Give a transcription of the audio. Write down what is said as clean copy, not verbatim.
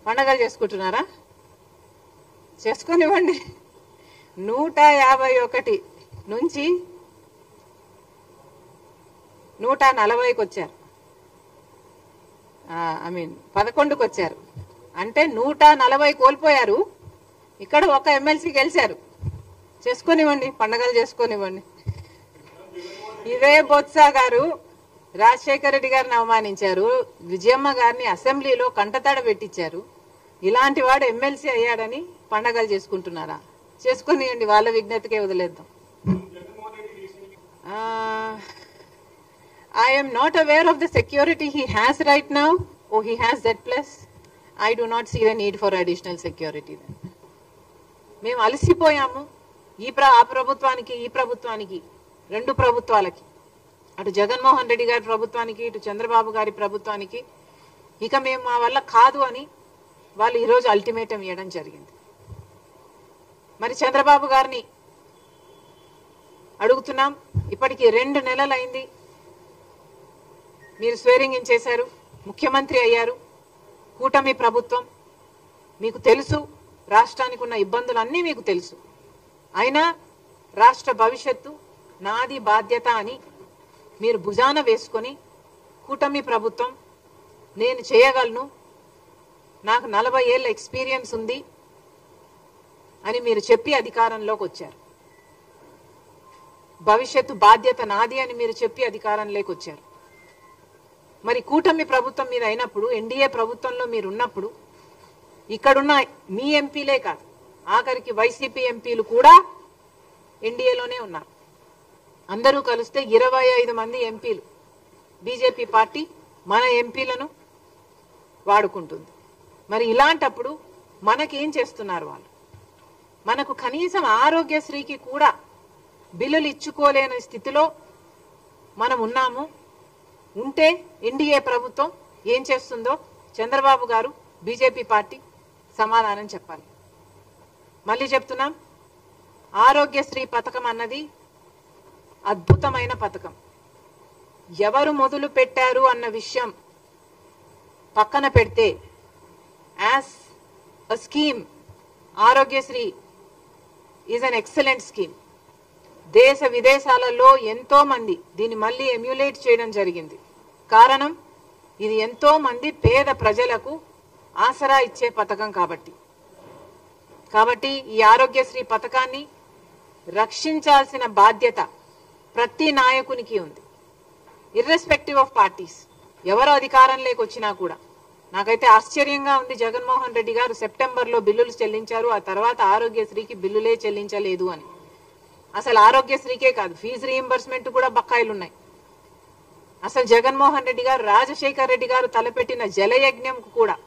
పండగలు చేసుకుంటున్నారా? చేసుకొనివ్వండి. 151 నుంచి 140కి వచ్చారు. 11కి వచ్చారు. అంటే 140 కోల్పోయారు. ఇక్కడ ఒక ఎమ్మెల్సీ గెలిచారు. చేసుకొనివ్వండి, పండగలు చేసుకొనివ్వండి. ఇదే బొత్స గారు రాజశేఖర రెడ్డి గారిని అవమానించారు, విజయమ్మ గారిని అసెంబ్లీలో కంటతడ పెట్టించారు. ఇలాంటి వాడు ఎమ్మెల్సీ అయ్యాడని పండగలు చేసుకుంటున్నారా? చేసుకొనివ్వండి, వాళ్ళ విజ్ఞతకే వదిలేద్దాం. I am not aware of the security he has right now. Oh, he has Z+. I do not see the need for additional security then. మేము అలసిపోయాము. ఆ ప్రభుత్వానికి ఈ ప్రభుత్వానికి, రెండు ప్రభుత్వాలకి, అటు జగన్మోహన్ రెడ్డి గారి ప్రభుత్వానికి ఇటు చంద్రబాబు గారి ప్రభుత్వానికి ఇక మేము మా వల్ల కాదు అని వాళ్ళు ఈరోజు అల్టిమేటం ఇవ్వడం జరిగింది. మరి చంద్రబాబు గారిని అడుగుతున్నాం, ఇప్పటికి 2 నెలలు అయింది. మీరు స్వేరింగ్ ఇన్ చేశారు, ముఖ్యమంత్రి అయ్యారు, కూటమి ప్రభుత్వం. మీకు తెలుసు రాష్ట్రానికి ఉన్న ఇబ్బందులన్నీ మీకు తెలుసు. అయినా రాష్ట్ర భవిష్యత్తు నాది బాధ్యత అని మీరు భుజాన వేసుకొని కూటమి ప్రభుత్వం నేను చేయగలను, నాకు 40 ఏళ్ల ఎక్స్పీరియన్స్ ఉంది అని మీరు చెప్పి అధికారంలోకి వచ్చారు. భవిష్యత్తు బాధ్యత నాది అని మీరు చెప్పి అధికారంలోకి వచ్చారు. మరి కూటమి ప్రభుత్వం మీద అయినప్పుడు, ఎన్డీఏ ప్రభుత్వంలో మీరు ఉన్నప్పుడు ఇక్కడున్న మీ ఎంపీలే కాదు, ఆఖరికి వైసీపీ ఎంపీలు కూడా ఎన్డీఏలోనే ఉన్నారు. అందరూ కలిస్తే 25 మంది ఎంపీలు. బీజేపీ పార్టీ మన ఎంపీలను వాడుకుంటుంది. మరి ఇలాంటప్పుడు మనకేం చేస్తున్నారు వాళ్ళు? మనకు కనీసం ఆరోగ్యశ్రీకి కూడా బిల్లులు ఇచ్చుకోలేని స్థితిలో మనం ఉన్నాము. ఉంటే ఎన్డీఏ ప్రభుత్వం ఏం చేస్తుందో చంద్రబాబు గారు, బీజేపీ పార్టీ సమాధానం చెప్పాలి. మళ్ళీ చెప్తున్నాం, ఆరోగ్యశ్రీ పథకం అన్నది అద్భుతమైన పథకం. ఎవరు మొదలు పెట్టారు అన్న విషయం పక్కన పెడితే, as a scheme Aarogyasri is an excellent scheme. దేశ విదేశాలలో ఎంతో మంది దీన్ని మళ్ళీ ఎమ్యులేట్ చేయడం జరిగింది. కారణం, ఇది ఎంతో మంది పేద ప్రజలకు ఆసరా ఇచ్చే పథకం కాబట్టి ఈ ఆరోగ్యశ్రీ పథకాన్ని రక్షించాల్సిన బాధ్యత ప్రతి నాయకునికి ఉంది, ఇర్రెస్పెక్టివ్ ఆఫ్ పార్టీస్. ఎవరు అధికారంలోకి వచ్చినా కూడా. నాకైతే ఆశ్చర్యంగా ఉంది, జగన్మోహన్ రెడ్డి గారు సెప్టెంబర్లో బిల్లులు చెల్లించారు, ఆ తర్వాత ఆరోగ్యశ్రీకి బిల్లులే చెల్లించలేదు అని. అసలు ఆరోగ్యశ్రీకే కాదు, ఫీజు రీయింబర్స్మెంట్ కూడా బకాయిలున్నాయి. అసలు జగన్మోహన్ రెడ్డి గారు, రాజశేఖర్ రెడ్డి గారు తలపెట్టిన జలయజ్ఞంకు కూడా